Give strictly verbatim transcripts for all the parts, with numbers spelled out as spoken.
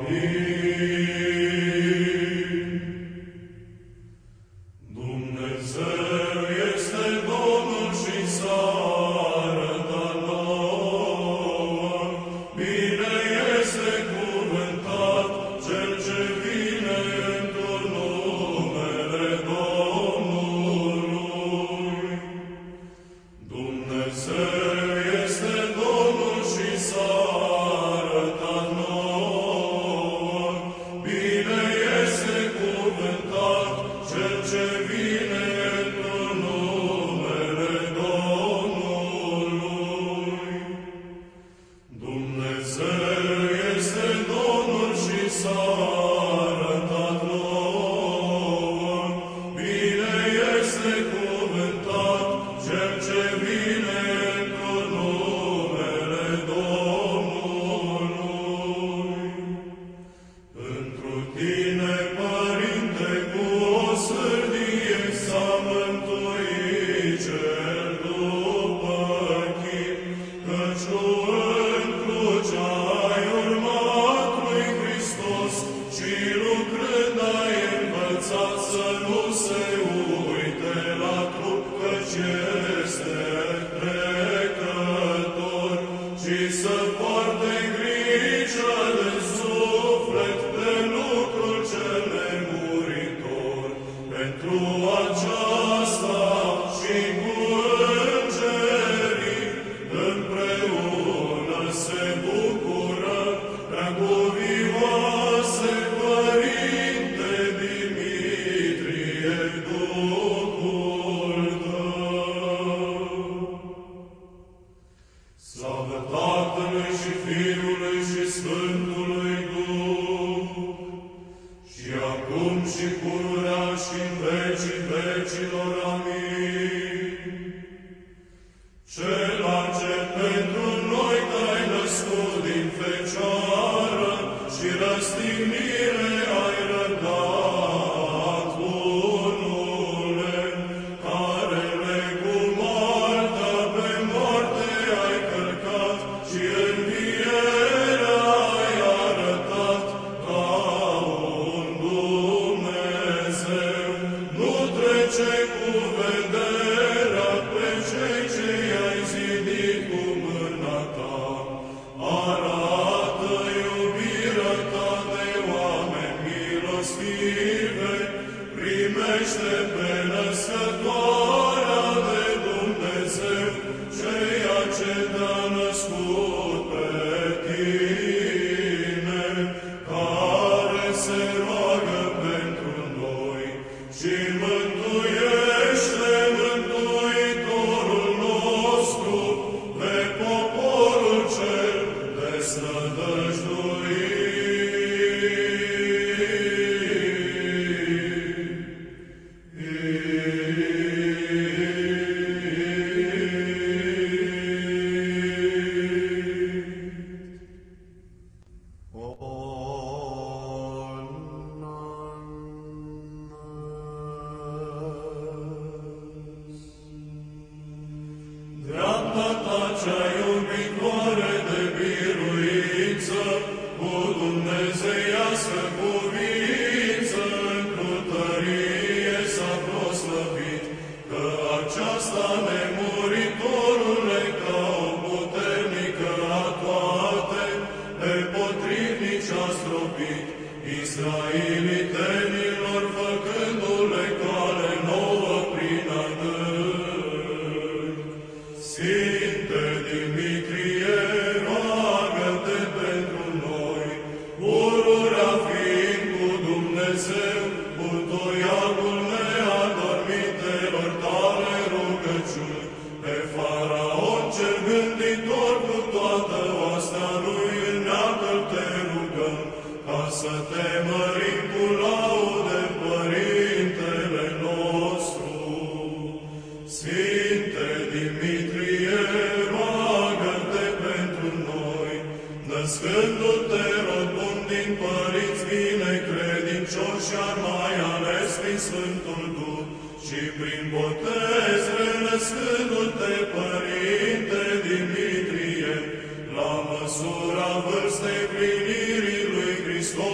Măsura vârstei plinirii lui Hristos,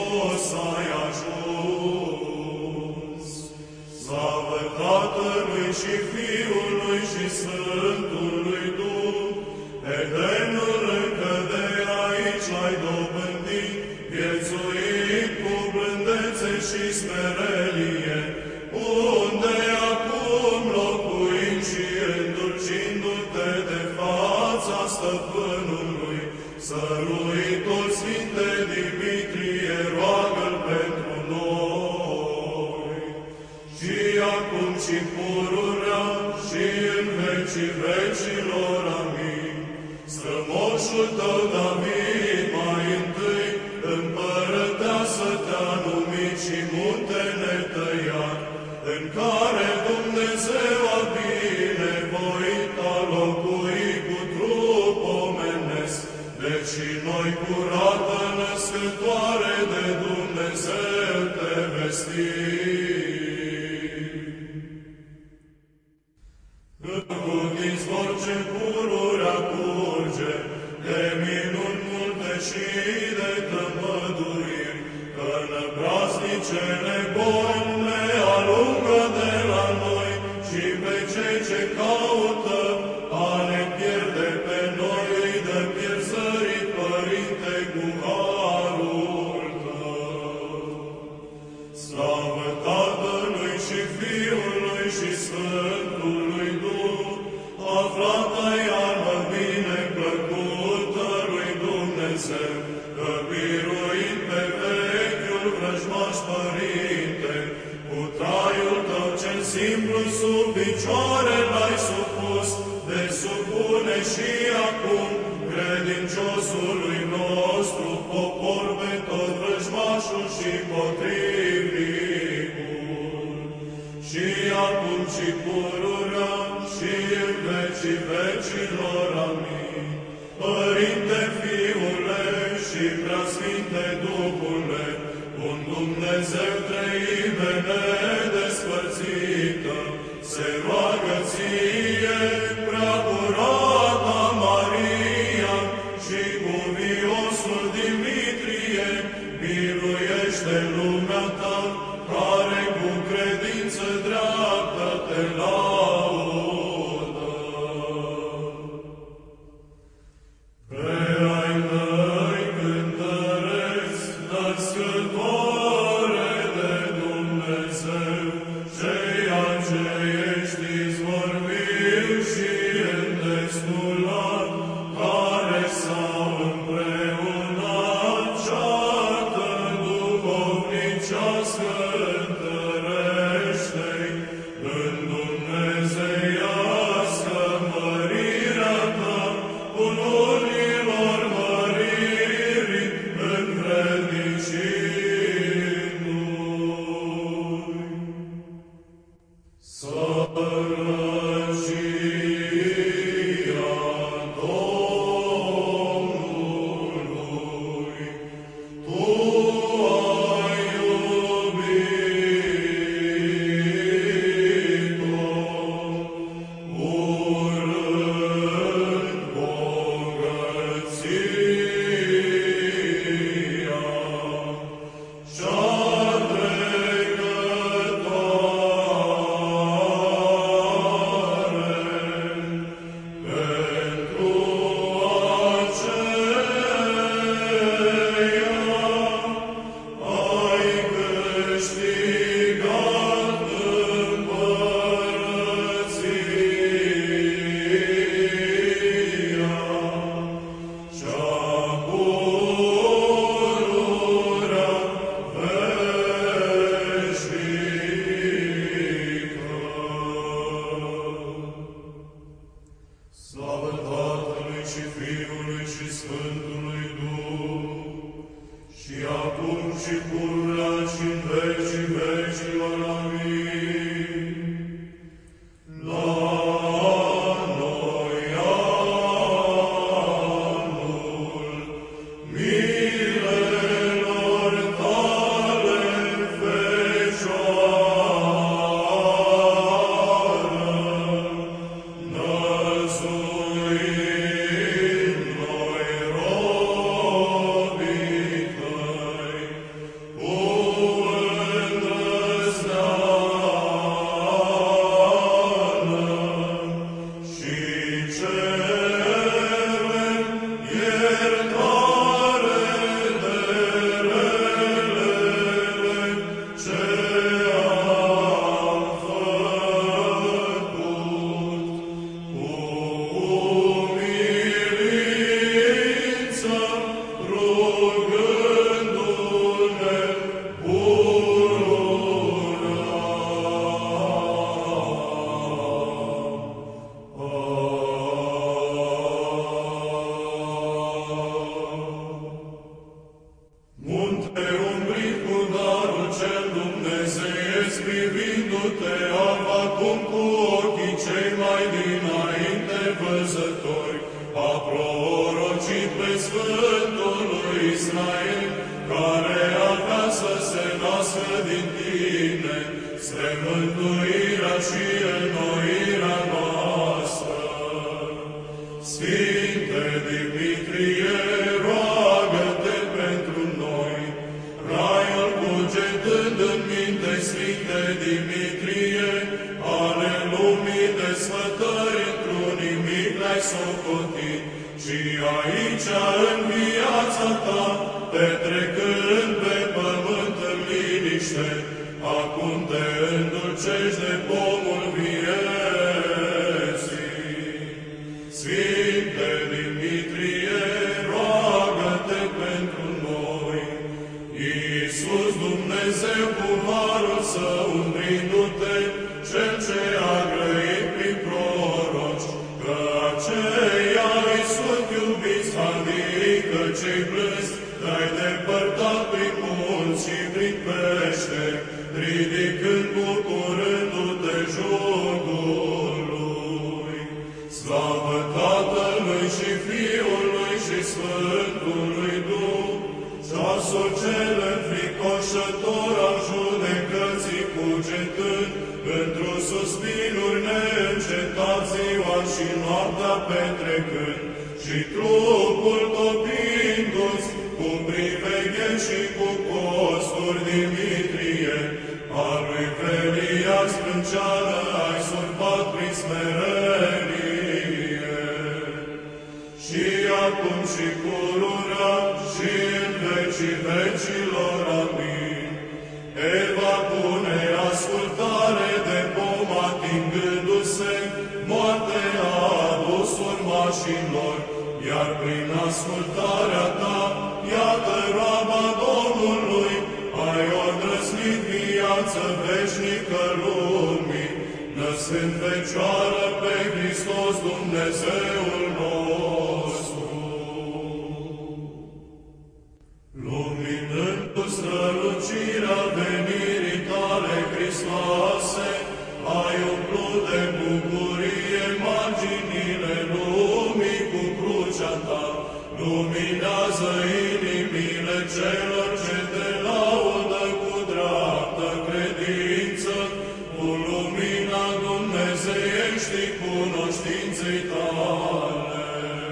dobândit, viețuit cu blândețe și smerenie, unde acum locuim și îndulcindu-te de fața Stăpânului, săruitul Sfinte Dimitrie, roagă-l pentru noi. Și acum și pururea și în vecii vecilor, amin. Strămoșul tău, David, mai întâi, împărăteasă te-a numit și munte netăiat, în care Dumnezeu a binevoit a locui cu trup omenesc, deci și noi, curată născătoare de Dumnezeu, te vestim. Cu izvor ce pururea curge, de minuni multe și de tămăduiri, că năpraznicele boli le alungă de la noi și pe cei ce caută a ne pierde pe noi, îi dă pierzării, Părinte, cu harul tău. Slavă Tatălui și Fiului și Sfântului Duh, aflată iarmă bineplăcută lui Dumnezeu, că biruind pe vechiul vrăjmaș Părinte, cu traiul tău cel simplu sub picioare l-ai supus, de supune și acum credinciosului nostru popor pe tot vrăjmașul și potrivnicul. Și acum și pururea și în vecii vecilor, amin. Părinte, Fiule și Preasfinte Duhule, un Dumnezeu treime nedespărțită, se roagă ție, prea curata Maria, și cu viosul Dimitrie, biruiește lumea ta, care cu credință dreaptă te laudă. Pe ai tăi cântăreți, născătoare de Dumnezeu, ceea ce ești izvor viu și îndestulat, care s-au împreunat ceată duhovnicească Munte umbrit cu darul cel dumnezeiesc, privindu-te acum cu ochii cei mai dinainte văzători, a prorocit pe Sfântul lui Israel, care avea să se nască din tine, spre mântuirea și înnoirea noastră. Sfinte Dimitrie, roagă-te pentru noi. Raiul cugetând în minte, Sfinte Dimitrie, ale lumii desfătări într-un nimic le-ai socotit, și aici în viața ta, petrecând pe pământ în liniște, acum te îndulcești de pomul vieții. Sfinte Dimitrie, roagă-te pentru noi. Iisus Dumnezeu cu harul său umbrindu-te, cel ce a grăit prin proroci, că aceia îi sunt iubiți, adică cei plânsi, te-ai depărtat prin munți și prin peșteri, ridicând bucurându-te jugului. Slavă Tatălui și Fiului și Sfântului Duh, ceasul cel înfricoșător al judecății cugetând, pentru suspinuri neîncetat ziua și noaptea petrecând, și trupul topindu-ți cu priveghe și cu posturi, Dimitrie, a lui Velia sprânceană ai surpat prin smerenie. Și acum și pururea și în vecii vecilor, amin. Eva pune ascultare de pom atingându-se, moarte a adus urmașilor, iar prin ascultarea ta, iată roaba Domnului, ai odrăsnit viață veșnică lumii, născând Fecioară pe Hristos Dumnezeul nostru. Luminând cu strălucirea venirii tale, Hristoase, ai umplut de bucurie marginile lumii cu crucea ta. Luminează inimile celor ce te laudă cu dreaptă credință, cu lumina dumnezeieștii cunoștinței tale.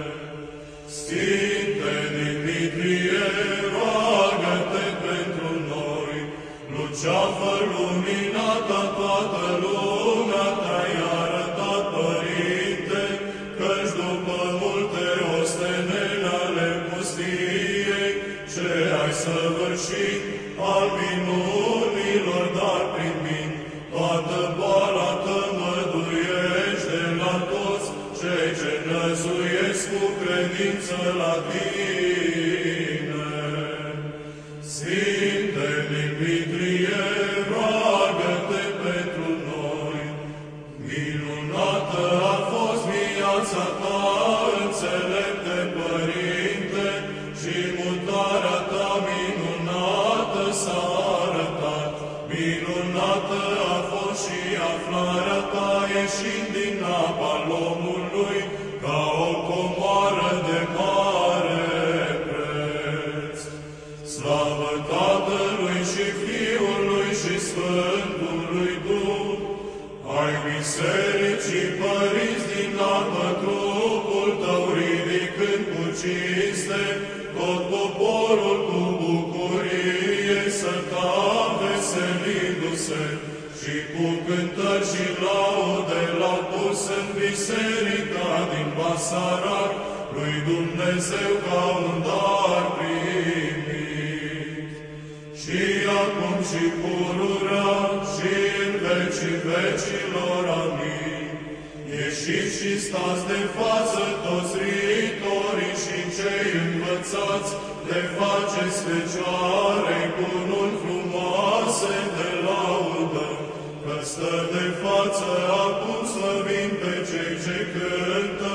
Sfinte Dimitrie, roagă-te pentru noi. Luceafă luminată, toată lumea te-ai arătat, Părinte, căci după multe osteneli ale pustiei, ce ai săvârșit al minunilor, dar primind toată boala tămăduiești de la toți cei ce năzuiesc cu credință la tine. Sfinte Dimitrie, roagă-te pentru noi. Minunată a fost viața ta, înțelepte Părinte, și mutarea ta minunată s-a arătat. Minunată a fost și aflarea ta ieșind din apa lomului, ca o comoară de mare preț. Slavă Tatălui și Fiului și Sfântului Duh, ai bisericii părinți din apă trupul tău, ridicând cu cinste tot poporul cu bucurie să ta veselindu-se, și cu cântări și laude l-au pus în biserica din Basarac lui Dumnezeu ca un dar primit. Și acum și pururea și în vecii vecilor, amin. Ieșiți și stați de față toți ritorii și cei învățați, de faceți Fecioare cununi frumoase de laudă, că stă de față acum slăvind pe cei ce cântă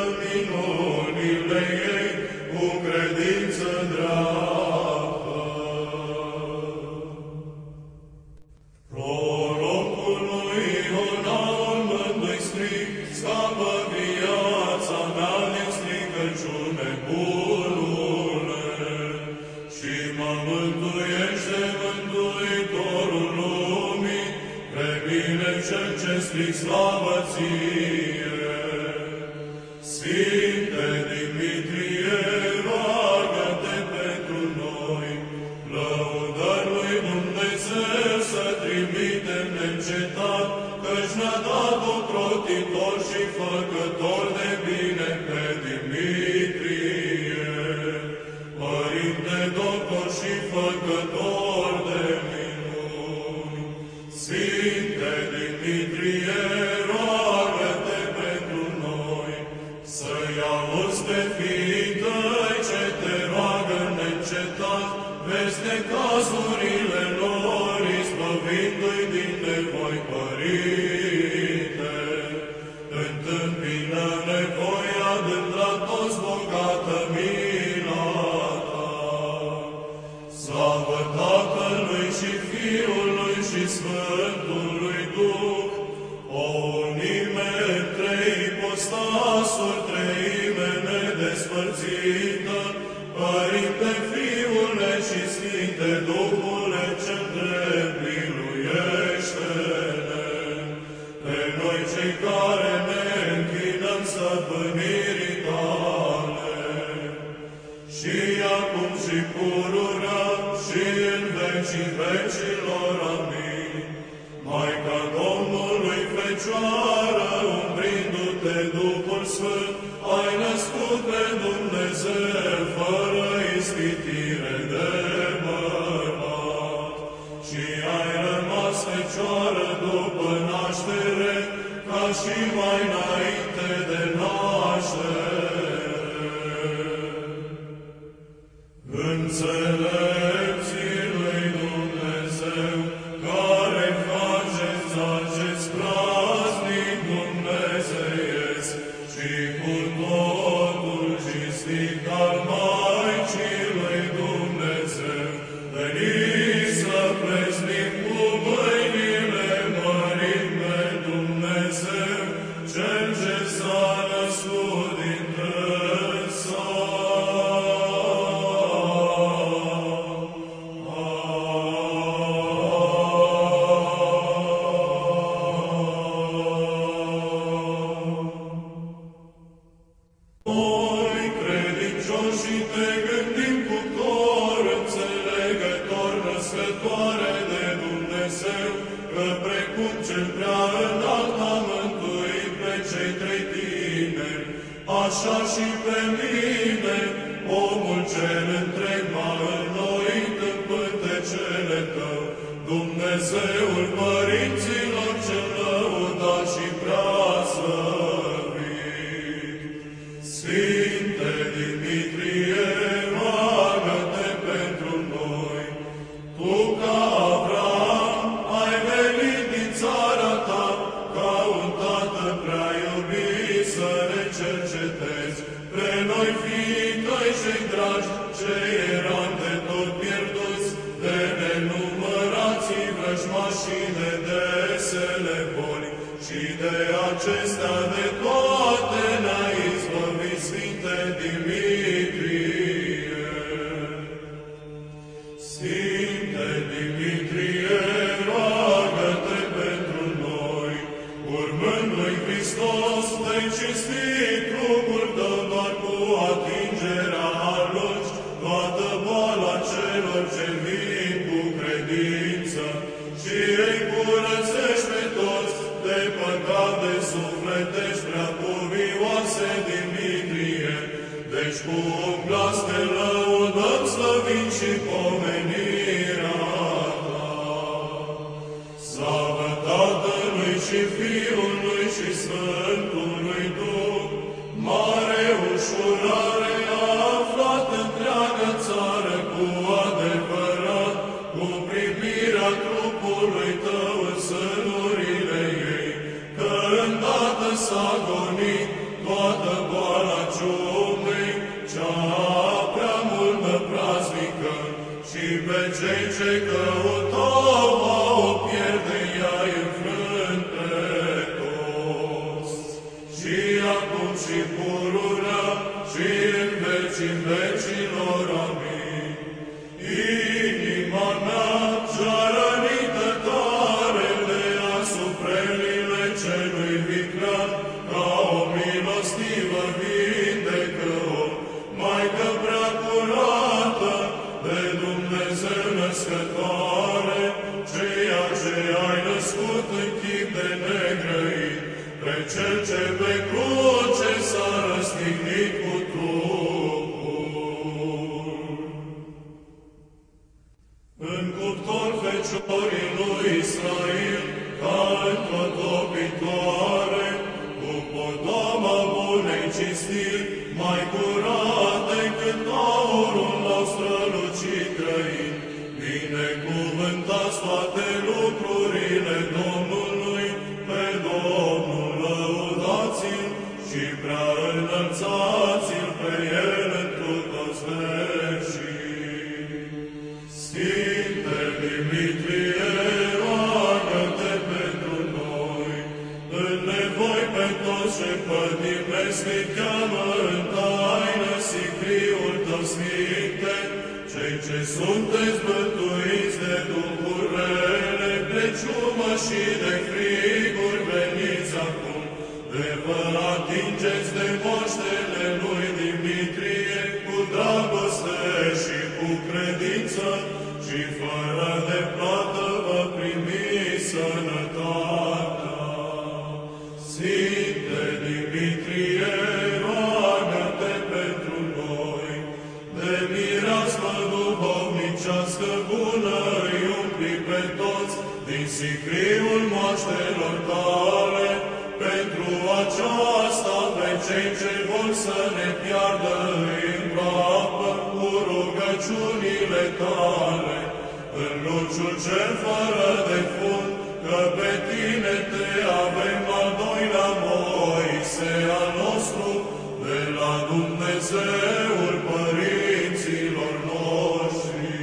minunile ei cu credință dreaptă. miluiește, Mântuitorul lumii, pre bine cel ce stric slavă ție. Sfinte Dimitrie, roagă-te pentru noi, lăudări lui Dumnezeu să trimitem neîncetat, căci ne-a dat ocrotitor și făcător de bine pe Dimitrie, Părinte doctor și făcător de minuni. Sfinte Dimitrie, roagă-te pentru noi, să-i auzi pe fiii tăi ce te roagă neîncetat, vezi necazurile lor, izbăvindu-i din nevoi, Părinte. Întâmpină nevoia dând la toți bogată mila ta. Slavă Tatălui și Fiului și Sfântului Duh, o unime între ipostasuri, treime nedespărțită, Părinte, Fiule și Sfinte Duhule cel drept, miluiește-ne. Pe noi cei care ne închinăm stăpânirii tale, și acum și pururea și în vecii vecilor, amin. Maica Domnului, Fecioară, umbrindu-te Duhul Sfânt, ai născut pe Dumnezeu fără ispitire de bărbat și ai rămas Fecioară după naștere, ca și mai înainte de naștere. Înțelepții lui Dumnezeu, care faceți acest praznic dumnezeiesc și cu totul cinstit al Maicii lui Dumnezeu, veniți să preznim cu mâinile mărim pe Dumnezeu, cel ce s-a născut dintre așa și pe mine, omul cel întreg m-a înnoit în pântecele tău, Dumnezeul părinților cel lăudat și prea slăvit. Sfinte Dimitrie, roagă-te pentru noi, tu ca Avram ai venit din țara ta, ca un tată prea iubit să ne cercetezi, pre noi fiii tăi cei dragi, ce eram de tot pierduți, de nenumărații vrăjmași și de desele boli, și de acestea de toate ne-ai izbăvit, Sfinte Dimitrie. Sfinte Dimitrie, roagă-te pentru noi, urmând lui Hristos, de cinstit trupul tău doar cu atingerea alungi toată boala celor ce vin cu credință și îi curățești pe toți de păcate sufletești prea cuvioase, Dimitrie. Deci cu un glas te lăudăm, slăvind și pomenirea ta. Slavă Tatălui și Fiului și Sfântului Duh, mare ușurare a aflat întreaga țară cu adevărat, cu primirea trupului tău în sânurile ei, că îndată s-a gonit toată boala ciumei, cea prea multă praznică, și pe cei ce căutau o pierde, i-ai înfrânt pe toți. Și acum și pururea și în vecii vecilor, amin. Inima Dumnezeu născătoare, ceea ce ai născut în chip de negrăit, pe Cel ce pe cruce s-a răstignit cu trupul. În cuptor feciorii lui Israel, ca într-o topitoare, cu podoma bunei cinstiri, mai curat decât aurul l-au strălucit grăit. Binecuvântați toate lucrurile Domnului, pe Domnul lăudați-l și prea înălțați-l pe El întru toți veșii. Sfinte Dimitrie, roagă-te pentru noi, în nevoi pe toți ce pătimesc, îi cheamă în taină sicriul Tău, Sfinte, cei ce sunteți bântuiți de duhuri rele, de ciumă și de friguri, veniți acum, de vă atingeți de moștele lui Dimitrie, cu dragoste și cu credință, și fără de plată vă primiți sănătatea. Sfinte Dimitrie, roagă-te pentru noi, de mireasmă duhovnicească bună îi umpli pe toți din sicriul moaștelor tale, pentru aceasta pe cei ce vor să ne piardă îi îngroapă cu rugăciunile tale, în luciul cel fără de fund, că pe tine te avem al doilea Moise al nostru, de la Dumnezeul părinților noștri.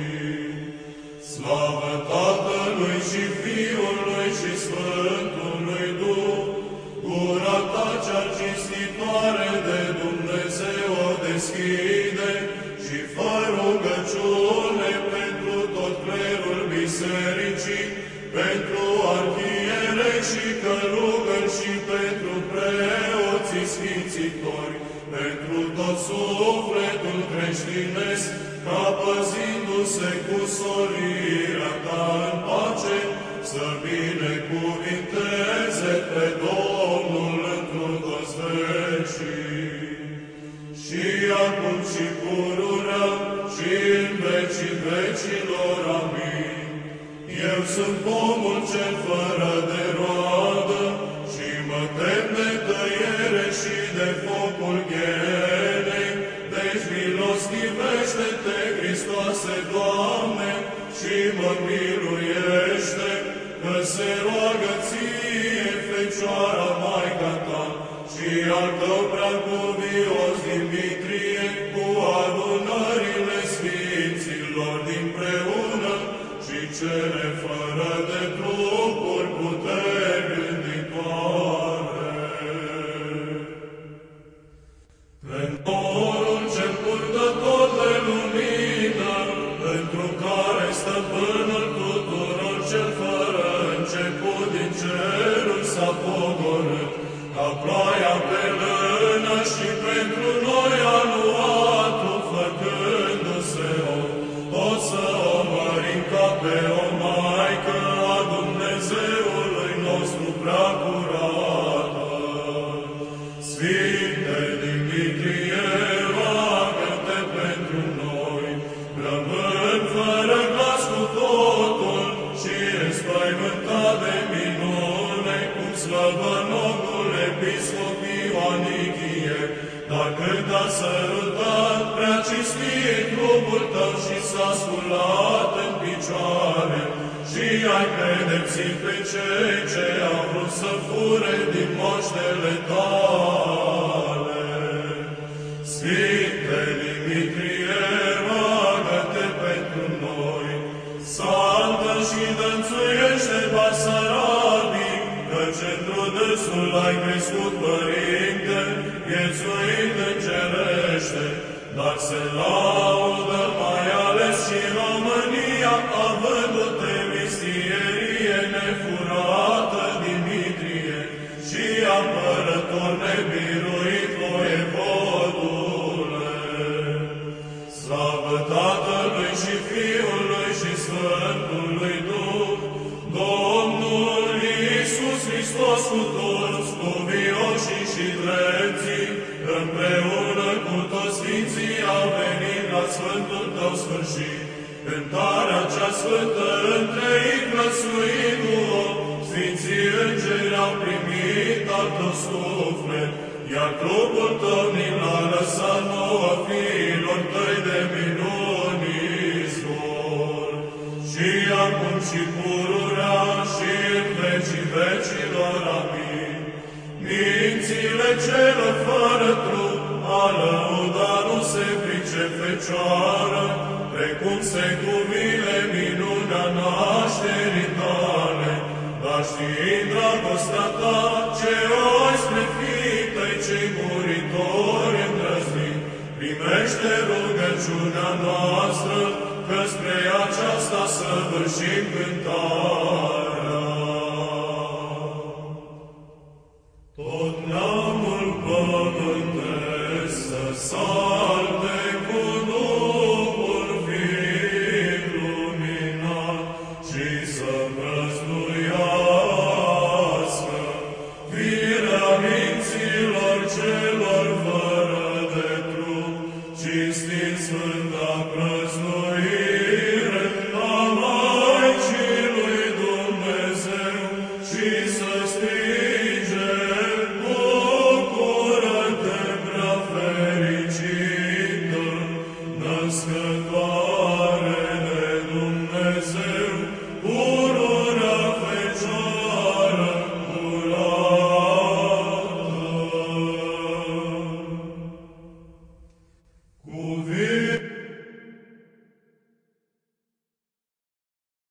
Slavă Tatălui și Fiului și Sfântului Duh, gura ta cea cinstitoare de Dumnezeu o deschide și fă rugăciune pentru tot clerul bisericii, pentru arhierei și călugări și pentru preoții sfințitori, pentru tot sufletul creștinesc, ca păzindu-se cu solirea ta în pace, să binecuvinteze pe Domnul întru toți vecii. Și acum și pururea și în vecii vecilor. Amin. Eu sunt pomul cel fără de roadă și mă tem de tăiere și de focul ghenei. Deci milostivește-te, Hristoase, Doamne, și mă miluiește, că se roagă ție, Fecioara Maica ta, și al tău preacuvios Dimitrie, cu adunările sfinților dinpreună și cele fără de trupuri puteri gânditoare. Prentorul cel purtător de lumină, pentru care stăpânul tuturor cel fără început din cerul s-a pogorât, ca ploaia pe lână și pentru noi aluatul făcându-se om, tot să o mărim ca pe o Maică a Dumnezeului nostru prea curată. Sfinte Dimitrie, roagă-te pentru noi, rămân fără glas cu totul și înspăimântat de minune, cum slăbănogul episcop Ioanichie, dar când a sărutat prea cinstit trupul tău și s-a sculat în picioare, și ai pedepsit pe cei ce au vrut să fure din moștele tale. Sfinte Dimitrie, roagă-te pentru noi, saltă și dănțuiește Basarabii, căci într-o dânsul ai crescut, Părinte, viețuind îngerește, dar se laudă mai ales și România, avându-te mistierie nefurată, Dimitrie, și apărător nebiruit, voievodule. Slavă Tatălui și Fiului și cântarea cea sfântă întrei glăsuindu-o, Sfinții Îngeri au primit al tău suflet, iar trupul tău ni l-a lăsat nouă fiilor tăi de minuni izvor. Și acum și pururea și în vecii vecilor, amin. Mințile celor fără trup, a lăuda nu se pricep fecioară, precum se cuvine minunea nașterii tale, dar știind dragostea ta, ce oi spre fiii tăi cei muritori îndrăznit, primește rugăciunea noastră, că spre aceasta săvârșim cântare.